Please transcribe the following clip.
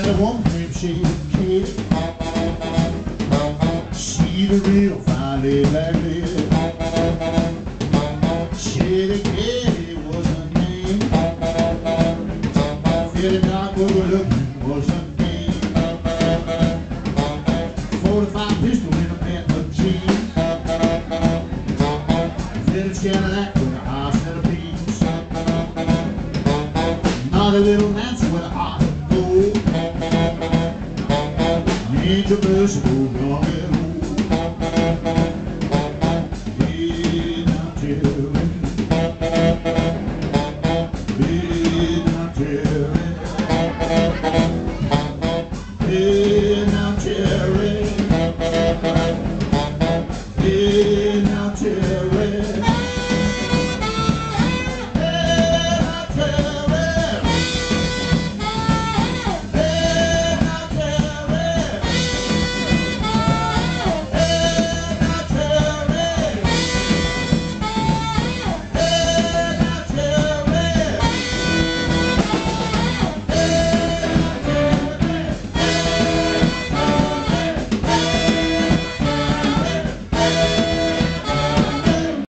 and a woman named Shady Kate. She the real fine lady black lady. Shady Kate was her name. Fairly not good looking was her name. 45 pistol in a panther jeans. Vintage Cadillac with a high set of beams. Not a little Nancy with a heart of gold. Angel mercy, young